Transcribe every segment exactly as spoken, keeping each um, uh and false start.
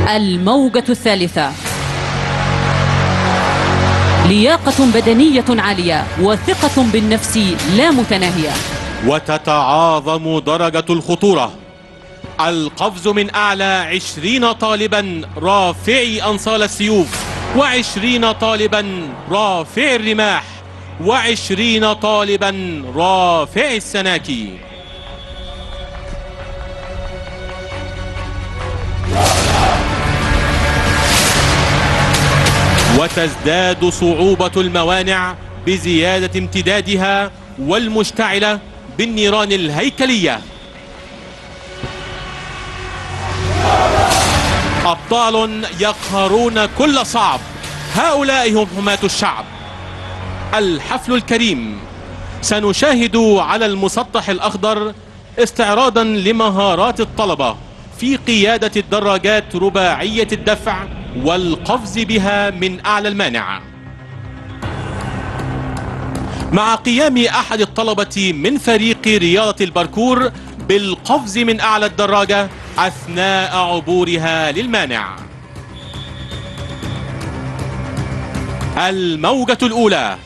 الموجة الثالثة. لياقة بدنية عالية وثقة بالنفس لا متناهية. وتتعاظم درجة الخطورة. القفز من أعلى عشرين طالبا رافعي أنصال السيوف، وعشرين طالبا رافعي الرماح، وعشرين طالبا رافعي السناكي. وتزداد صعوبة الموانع بزيادة امتدادها والمشتعلة بالنيران الهيكلية. أبطال يقهرون كل صعب، هؤلاء هم حماة الشعب. الحفل الكريم. سنشاهد على المسطح الأخضر استعراضا لمهارات الطلبة في قيادة الدراجات رباعية الدفع والقفز بها من أعلى المانع، مع قيام أحد الطلبة من فريق رياضة الباركور بالقفز من أعلى الدراجة أثناء عبورها للمانع. الموجة الأولى.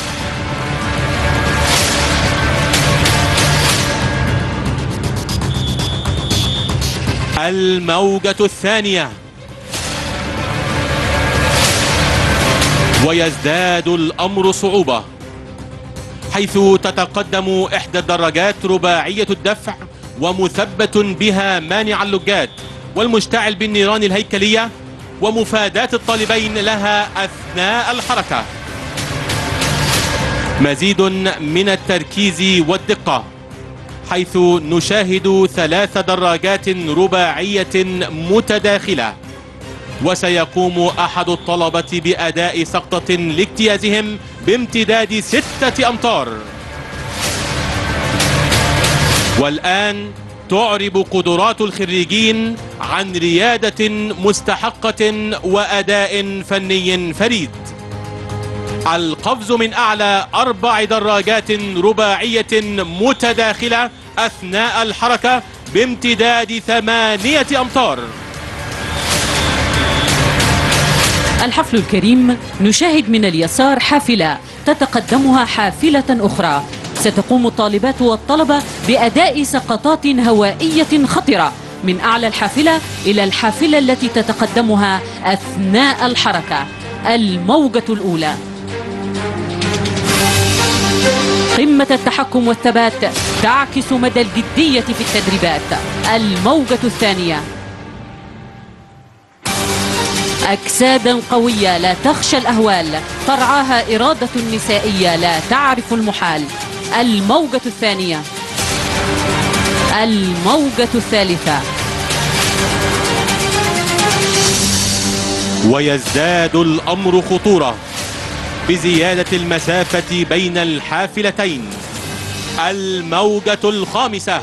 الموجة الثانية. ويزداد الأمر صعوبة، حيث تتقدم إحدى الدراجات رباعية الدفع ومثبت بها مانع اللجات والمشتعل بالنيران الهيكلية، ومفاداة الطالبين لها أثناء الحركة. مزيد من التركيز والدقة، حيث نشاهد ثلاث دراجات رباعية متداخلة، وسيقوم أحد الطلبة بأداء سقطة لاجتيازهم بامتداد ستة أمتار. والآن تعرب قدرات الخريجين عن ريادة مستحقة وأداء فني فريد. القفز من أعلى أربع دراجات رباعية متداخلة أثناء الحركة بامتداد ثمانية أمتار. الحفل الكريم. نشاهد من اليسار حافلة تتقدمها حافلة أخرى. ستقوم الطالبات والطلبة بأداء سقطات هوائية خطرة من أعلى الحافلة إلى الحافلة التي تتقدمها أثناء الحركة. الموجة الأولى. قمة التحكم والثبات تعكس مدى الجدية في التدريبات. الموجة الثانية. أجسادا قوية لا تخشى الأهوال، ترعاها إرادة نسائية لا تعرف المحال. الموجة الثانية. الموجة الثالثة. ويزداد الأمر خطورة بزيادة المسافة بين الحافلتين. الموجة الخامسة.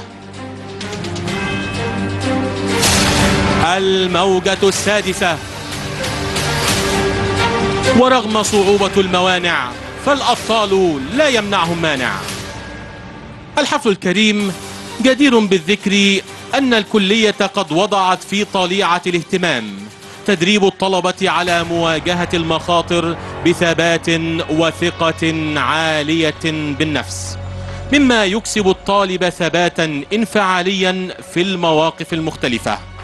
الموجة السادسة. ورغم صعوبة الموانع فالأبطال لا يمنعهم مانع. الحفل الكريم. جدير بالذكر أن الكلية قد وضعت في طليعة الاهتمام تدريب الطلبة على مواجهة المخاطر بثبات وثقة عالية بالنفس، مما يكسب الطالب ثباتا انفعاليا في المواقف المختلفة.